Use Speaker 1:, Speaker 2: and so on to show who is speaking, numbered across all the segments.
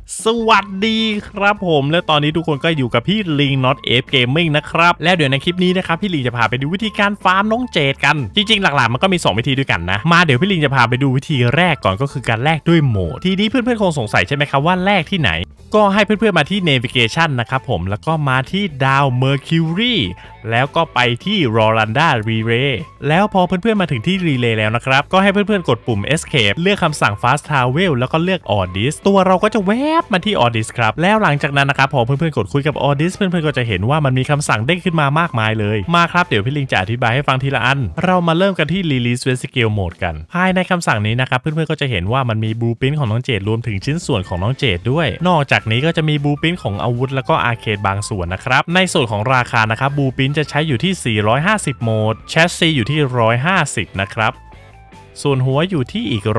Speaker 1: สวัสดีครับผมและตอนนี้ทุกคนก็อยู่กับพี่ลิง Not F Gaming นะครับแล้วเดี๋ยวในคลิปนี้นะครับพี่ลิงจะพาไปดูวิธีการฟาร์มน้องเจดกันจริงๆหลักๆมันก็มี2วิธีด้วยกันนะมาเดี๋ยวพี่ลิงจะพาไปดูวิธีแรกก่อนก็คือการแลกด้วยโหมดทีนี้เพื่อนๆคงสงสัยใช่ไหมครับว่าแลกที่ไหนก็ให้เพื่อนๆมาที่ Navigation นะครับผมแล้วก็มาที่ดาว Mercury แล้วก็ไปที่ Rolanda Relay แล้วพอเพื่อนๆมาถึงที่ Relay แล้วนะครับก็ให้เพื่อนๆกดปุ่ม Escape เลือกคำสั่ง Fast Travel แล้วก็เลือก Ordis ตัวเราก็จะแวบมาที่ Ordis ครับแล้วหลังจากนั้นนะครับพอเพื่อนๆกดคุยกับ Ordis เพื่อนๆก็จะเห็นว่ามันมีคำสั่งเด้งขึ้นมามากมายเลยมาครับเดี๋ยวพี่ลิงจะอธิบายให้ฟังทีละอันเรามาเริ่มกันที่ Release Rescue Mode กันภายในคำสั่งนี้นะครับเพื่อนๆก็จะเห็นว่ามันมี Blueprint ของน้องเจดรวมถึงชิ้นส่วนของน้องเจดด้วยนอกจากนี้ก็จะมี Blueprint ของอาวุธแล้วก็อาร์เคดบางส่วนนะครับในส่วนของราคานะครับ Blueprint จะใช้อยู่ที่450โหมดแชสซีอยู่ที่150นะครับส่วนหัวอยู่ที่อีก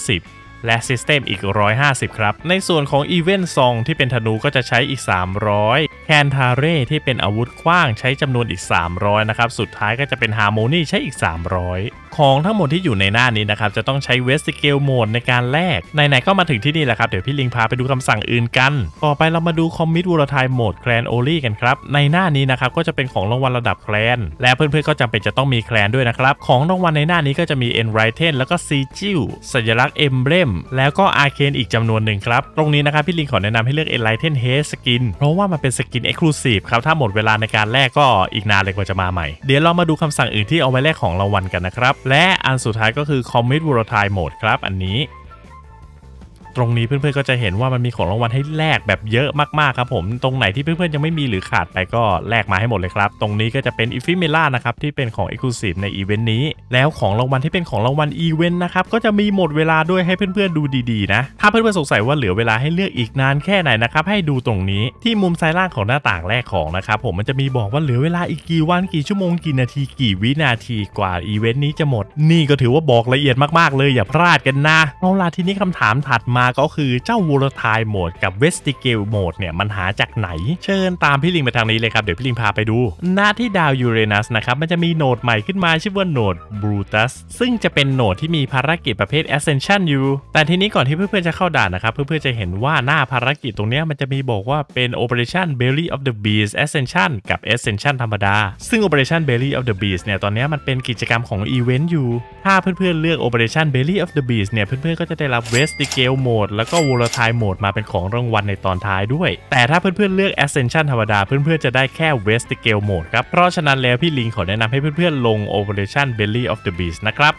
Speaker 1: 150และ System อีก150ครับในส่วนของ Event Song ที่เป็นธนูก็จะใช้อีก300แคนทาเร่ที่เป็นอาวุธขว้างใช้จำนวนอีก300นะครับสุดท้ายก็จะเป็น Harmony ใช้อีก300ของทั้งหมดที่อยู่ในหน้านี้นะครับจะต้องใช้ Vestige Mode ในการแลกไหนๆก็มาถึงที่นี่แหละครับเดี๋ยวพี่ลิงพาไปดูคำสั่งอื่นกันต่อไปเรามาดู Commit Volatile Mode Clan Only กันครับในหน้านี้นะครับก็จะเป็นของรางวัลระดับแคลนและเพื่อนๆก็จำเป็นจะต้องมีแคลนด้วยนะครับของรางวัลในหน้านี้ก็จะมี Enlighten แล้วก็ Sigil สัญลักษณ์ Emblem แล้วก็ Arcane อีกจำนวนหนึ่งครับตรงนี้นะครับพี่ลิงขอแนะนำให้เลือก Enlighten Haze Skin เพราะว่ามันเป็นสกิน Exclusive ครับถ้าหมดเวลาในการแลกก็อีกนานเลยกว่าจะมาใหม่เดี๋ยวเรามาดูคำสั่งอื่นที่เอาไว้แลกของรางวัลกันนะครับและอันสุดท้ายก็คือ Commit Volatile Mode ครับอันนี้ตรงนี้เพื่อนๆก็จะเห็นว่ามันมีของรางวัลให้แลกแบบเยอะมากๆครับผมตรงไหนที่เพื่อนๆยังไม่มีหรือขาดไปก็แลกมาให้หมดเลยครับตรงนี้ก็จะเป็นอิฟิเมล่านะครับที่เป็นของ Exclusive ในอีเวนต์นี้แล้วของรางวัลที่เป็นของรางวัลอีเวนต์นะครับก็จะมีหมดเวลาด้วยให้เพื่อนๆดูดีๆนะถ้าเพื่อนๆสงสัยว่าเหลือเวลาให้เลือกอีกนานแค่ไหนนะครับให้ดูตรงนี้ที่มุมซ้ายล่างของหน้าต่างแลกของนะครับผมมันจะมีบอกว่าเหลือเวลาอีกกี่วันกี่ชั่วโมงกี่นาทีกี่วินาทีกว่าอีเวนต์นี้จะหมดนี่ก็ถือว่าบอกละเอียดมากๆเลยอย่าพลาดกันนะเอาล่ะทีนี้คำถามถัดมาก็คือเจ้าVolatile Mode กับ Vestige Mode เนี่ยมันหาจากไหนเชิญตามพี่ลิงไปทางนี้เลยครับเดี๋ยวพี่ลิงพาไปดูหน้าที่ดาวยูเรนัสนะครับมันจะมีโหนดใหม่ขึ้นมาชื่อว่าโหนด Brutus ซึ่งจะเป็นโหนดที่มีภารกิจประเภท Ascension อยู่แต่ทีนี้ก่อนที่เพื่อนๆจะเข้าด่านนะครับเพื่อนๆจะเห็นว่าหน้าภารกิจตรงนี้มันจะมีบอกว่าเป็น Operation Belly of the Beast Ascension กับ Ascension ธรรมดาซึ่ง Operation Belly of the Beast เนี่ยตอนนี้มันเป็นกิจกรรมของอีเวนต์อยู่ถ้าเพื่อนๆเลือก Operation Belly of the Beast เนี่ยเพื่อนๆก็จะได้รับ Vestige Mode แล้วก็ Volatile Mode มาเป็นของรางวัลในตอนท้ายด้วยแต่ถ้าเพื่อนๆเลือก Ascension ธรรมดาเพื่อนๆจะได้แค่ Vestige Mode ครับเพราะฉะนั้นแล้วพี่ลิงขอแนะนำให้เพื่อนๆลง Operation Belly of the Beast นะครับ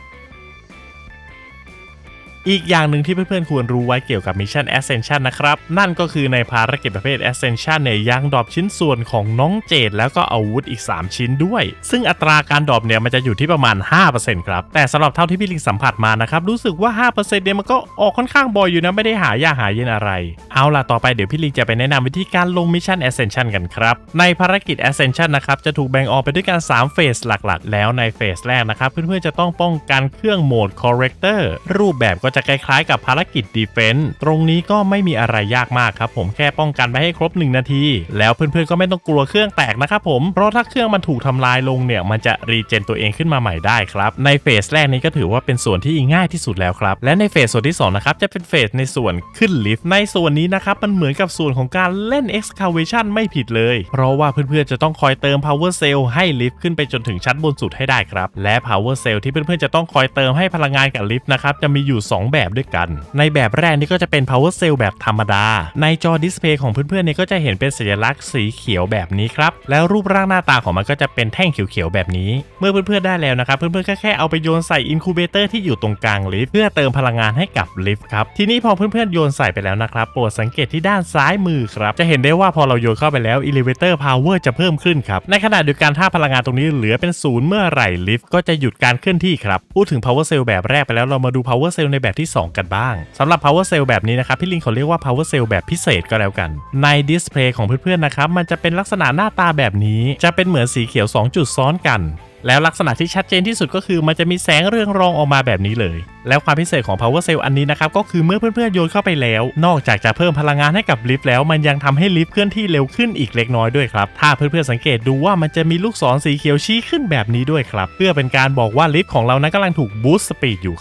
Speaker 1: อีกอย่างหนึ่งที่เพื่อนๆควรรู้ไว้เกี่ยวกับมิชชั่น Ascension นะครับนั่นก็คือในภารกิจประเภท Ascension เนี่ยยังดรอปชิ้นส่วนของน้องเจดแล้วก็อาวุธอีก3ชิ้นด้วยซึ่งอัตราการดรอปเนี่ยมันจะอยู่ที่ประมาณ 5% ครับแต่สำหรับเท่าที่พี่ลิงสัมผัสมานะครับรู้สึกว่า 5% เนี่ยมันก็ออกค่อนข้างบ่อยอยู่นะไม่ได้หายากหาเย็นอะไรเอาล่ะต่อไปเดี๋ยวพี่ลิงจะไปแนะนำวิธีการลงมิชชั่น Ascension กันครับในภารกิจ Ascension นะครับจะถูกแบ่งออกไปด้วยกัน3เฟสหลักๆแล้วในเฟสแรกนะครับเพื่อนๆจะต้องป้องกันเครื่องโหมด Corrector รูปแบบก็จะคล้ายๆกับภารกิจ Defense ตรงนี้ก็ไม่มีอะไรยากมากครับผมแค่ป้องกันไปให้ครบ1นาทีแล้วเพื่อนๆก็ไม่ต้องกลัวเครื่องแตกนะครับผมเพราะถ้าเครื่องมันถูกทำลายลงเนี่ยมันจะรีเจนตัวเองขึ้นมาใหม่ได้ครับในเฟสแรกนี้ก็ถือว่าเป็นส่วนที่ง่ายที่สุดแล้วครับและในเฟสส่วนที่2นะครับจะเป็นเฟสในส่วนขึ้นลิฟต์ในส่วนนี้นะครับมันเหมือนกับส่วนของการเล่น Excavation ไม่ผิดเลยเพราะว่าเพื่อนๆจะต้องคอยเติม Power Cell ให้ลิฟต์ขึ้นไปจนถึงชั้นบนสุดให้ได้ครับและ Power Cell ที่เพื่อนๆจะต้องคอยเติมให้พลังงานกับลิฟต์นะครับจะมีอยู่2แบบด้วยกันในแบบแรกนี่ก็จะเป็น Power Cell แบบธรรมดาในจอดิสเพย์ของเพื่อนๆเนี่ยก็จะเห็นเป็นสัญลักษณ์สีเขียวแบบนี้ครับแล้วรูปร่างหน้าตาของมันก็จะเป็นแท่งเขียวๆแบบนี้เมื่อเพื่อนๆได้แล้วนะครับเพื่อนๆก็แค่เอาไปโยนใส่อินคูเบเตอร์ที่อยู่ตรงกลางลิฟต์เพื่อเติมพลังงานให้กับลิฟต์ครับทีนี้พอเพื่อนๆโยนใส่ไปแล้วนะครับโปรดสังเกตที่ด้านซ้ายมือครับจะเห็นได้ว่าพอเราโยนเข้าไปแล้ว Elevator Power จะเพิ่มขึ้นครับในขณะเดียวกันถ้าพลังงานตรงนี้เหลือเป็น0เมื่อไหร่ลิฟต์ก็จะหยุดการเคลื่อนที่ครับพูดถึง Power Cell แบบแรกไปแล้วเรามาดู Power Cell ในแบบที่2กันบ้างสำหรับ Power Cell แบบนี้นะครับพี่ลิงเขาเรียกว่า Power Cell แบบพิเศษก็แล้วกันในดิสเพลย์ของเพื่อนๆนะครับมันจะเป็นลักษณะหน้าตาแบบนี้จะเป็นเหมือนสีเขียว2จุดซ้อนกันแล้วลักษณะที่ชัดเจนที่สุดก็คือมันจะมีแสงเรืองรองออกมาแบบนี้เลยแล้วความพิเศษของ Power Cell อันนี้นะครับก็คือเมื่อเพื่อนๆโยนเข้าไปแล้วนอกจากจะเพิ่มพลังงานให้กับลิฟต์แล้วมันยังทำให้ลิฟต์เคลื่อนที่เร็วขึ้นอีกเล็กน้อยด้วยครับถ้าเพื่อนๆสังเกตดูว่ามันจะมีลูกศรสีเขียวชี้ขึ้นแบบนี้ด้วยครับเพื่อเป็นการบอกว่าลิฟต์ของเรานั้นกำลังถูกบูสต์สปีดอยู่ครับ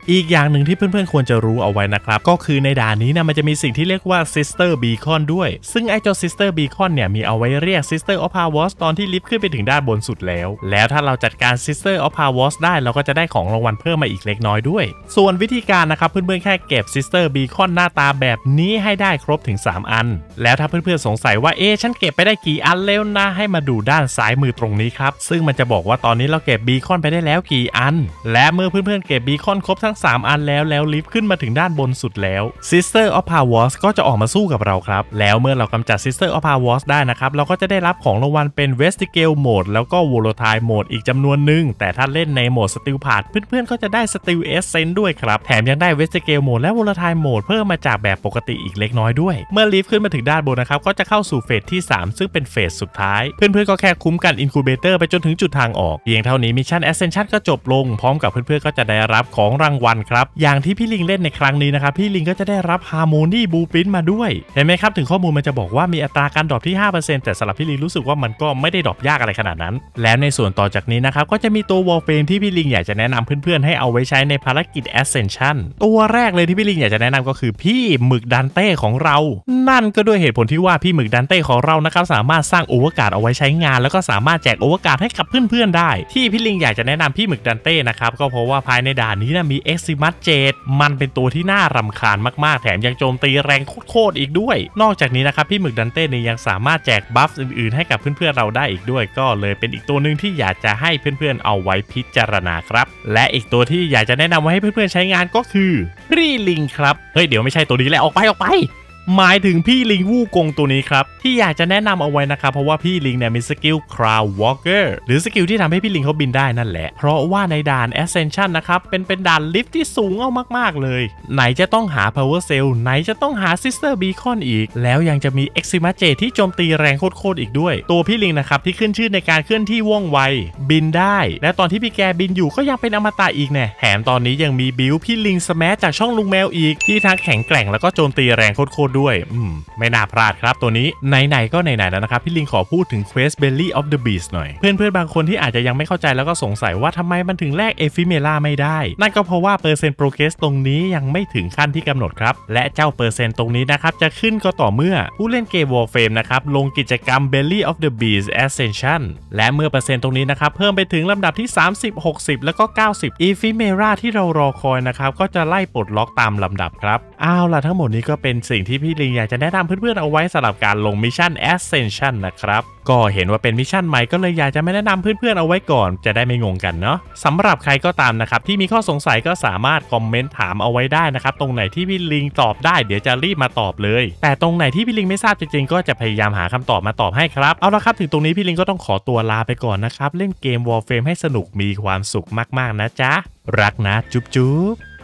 Speaker 1: อีกอย่างหนึ่งที่เพื่อนๆควรจะรู้เอาไว้นะครับก็คือในด่านนี้นะมันจะมีสิ่งที่เรียกว่า Sister Beacon ด้วยซึ่งไอ้เจ้า Sister Beacon เนี่ยมีเอาไว้เรียก Sister of Powers ตอนที่ลิฟต์ขึ้นไปถึงด้านบนสุดแล้วถ้าเราจัดการ Sister of Powers ได้เราก็จะได้ของรางวัลเพิ่มมาอีกเล็กน้อยด้วยส่วนวิธีการนะครับเพื่อนๆแค่เก็บ Sister Beacon หน้าตาแบบนี้ให้ได้ครบถึง3อันแล้วถ้าเพื่อนๆสงสัยว่าฉันเก็บไปได้กี่อันแล้วนะให้มาดูด้านซ้ายมือตรงนี้ครับซึ่งมันจะบอกว่าตอนนี้เราเก็บ Beacon ไปได้แล้วกี่อันและเมื่อเพื่อนๆเก็บ Beacon ครบทั้ง3อันแล้วลิฟต์ขึ้นมาถึงด้านบนสุดแล้ว Sister of Powers ก็จะออกมาสู้กับเราครับแล้วเมื่อเรากำจัด Sister of Powers ได้นะครับเราก็จะได้รับของรางวัลเป็น Vestigale Mode แล้วก็ Volatile Mode อีกจำนวนหนึ่งแต่ถ้าเล่นในโหมด Steel Path เพื่อนๆก็จะได้ Steel Essence ด้วยครับแถมยังได้ Vestigale Mode และ Volatile Mode เพิ่มมาจากแบบปกติอีกเล็กน้อยด้วยเมื่อลิฟต์ขึ้นมาถึงด้านบนนะครับก็จะเข้าสู่เฟสที่3ซึ่งเป็นเฟสสุดท้ายเพื่อนๆก็แค่คุ้มกัน Incubator ไปจนถึงจุดทางออกเพียงเท่านี้มิชชั่น Ascension ก็จบลงพร้อมกับเพื่อนๆก็จะได้รับของรางวัลครับอย่างที่พี่ลิงเล่นในครั้งนี้นะครับพี่ลิงก็จะได้รับ Harmony Blueprint มาด้วยเห็นไหมครับถึงข้อมูลมันจะบอกว่ามีอัตราการดรอปที่ 5% แต่สำหรับพี่ลิงรู้สึกว่ามันก็ไม่ได้ดรอปยากอะไรขนาดนั้นแล้วในส่วนต่อจากนี้นะครับก็จะมีตัว Wallframe ที่พี่ลิงอยากจะแนะนำเพื่อนๆให้เอาไว้ใช้ในภารกิจ Ascension ตัวแรกเลยที่พี่ลิงอยากจะแนะนำก็คือพี่หมึกดันเต้ของเรานั่นก็ด้วยเหตุผลที่ว่าพี่หมึกดันเต้ของเรานะครับสามารถสร้างโอเวอร์การ์ดเอาไว้ใช้งานแล้วก็สามารถแจกโอเวอร์การ์ดให้กับเพื่อนๆได้ที่พี่ลิงอยากจะแนะนำพี่หมึกดันเต้นะครับก็เพราะว่าภายในด่านนี้นะมี Eximus Jade มันเป็นตัวที่น่ารำคาญมากๆแถมยังโจมตีแรงโคตรอีกด้วยนอกจากนี้นะครับพี่หมึกดันเต้เนี่ยยังสามารถแจกบัฟอื่นๆให้กับเพื่อนๆเราได้อีกด้วยก็เลยเป็นอีกตัวหนึ่งที่อยากจะให้เพื่อนๆเอาไว้พิจารณาครับและอีกตัวที่อยากจะแนะนำไว้ให้เพื่อนๆใช้งานก็คือรีลิงครับเฮ้ยเดี๋ยวไม่ใช่ตัวนี้แหละออกไปหมายถึงพี่ลิงวู่กงตัวนี้ครับที่อยากจะแนะนำเอาไว้นะครับเพราะว่าพี่ลิงเนี่ยมีสกิล Cloud Walker หรือสกิลที่ทำให้พี่ลิงเขาบินได้นั่นแหละเพราะว่าในด่าน Ascension นะครับเป็นด่านลิฟต์ที่สูงเอามากๆเลยไหนจะต้องหา Power Cell ไหนจะต้องหา Sister Beacon อีกแล้วยังจะมี Eximus Jade ที่โจมตีแรงโคตรอีกด้วยตัวพี่ลิงนะครับที่ขึ้นชื่อในการเคลื่อนที่ว่องไวบินได้และตอนที่พี่แกบินอยู่ก็ยังเป็นอมตะอีกแน่แถมตอนนี้ยังมีบิลพี่ลิงสแมชจากช่องลุงแมวอีกที่ทั้งแข็งแกร่งแล้วก็โจมตีแรงโคตรด้วยไม่น่าพลาดครับตัวนี้ไหนๆก็ไหนๆแล้วนะครับพี่ลิงขอพูดถึง Quest Belly of the Beast หน่อยเพื่อนๆบางคนที่อาจจะยังไม่เข้าใจแล้วก็สงสัยว่าทำไมมันถึงแลกเอฟิเมล่าไม่ได้นั่นก็เพราะว่าเปอร์เซ็นต์โปรเกรสตรงนี้ยังไม่ถึงขั้นที่กำหนดครับและเจ้าเปอร์เซ็นต์ตรงนี้นะครับจะขึ้นก็ต่อเมื่อผู้เล่นเกม Warframe นะครับลงกิจกรรม Belly of the Beast Ascension และเมื่อเปอร์เซ็นต์ตรงนี้นะครับเพิ่มไปถึงลำดับที่30 60แล้วก็90อีฟิเมล่าที่เรารอคอยนะครับก็จะไล่ปลดล็อกตามลำดับครับเอาล่ะทั้งหมดนี้ก็เป็นสิ่งที่พี่ลิงอยากจะแนะนำเพื่อนๆเอาไว้สำหรับการลงมิชชั่น Ascension นะครับก็เห็นว่าเป็นมิชชั่นใหม่ก็เลยอยากจะไม่แนะนำเพื่อนๆเอาไว้ก่อนจะได้ไม่งงกันเนาะสำหรับใครก็ตามนะครับที่มีข้อสงสัยก็สามารถคอมเมนต์ถามเอาไว้ได้นะครับตรงไหนที่พี่ลิงตอบได้เดี๋ยวจะรีบมาตอบเลยแต่ตรงไหนที่พี่ลิงไม่ทราบจริงๆก็จะพยายามหาคำตอบมาตอบให้ครับเอาละครับถึงตรงนี้พี่ลิงก็ต้องขอตัวลาไปก่อนนะครับเล่นเกม Warframe ให้สนุกมีความสุขมากๆนะจ๊ะรักนะจุ๊บ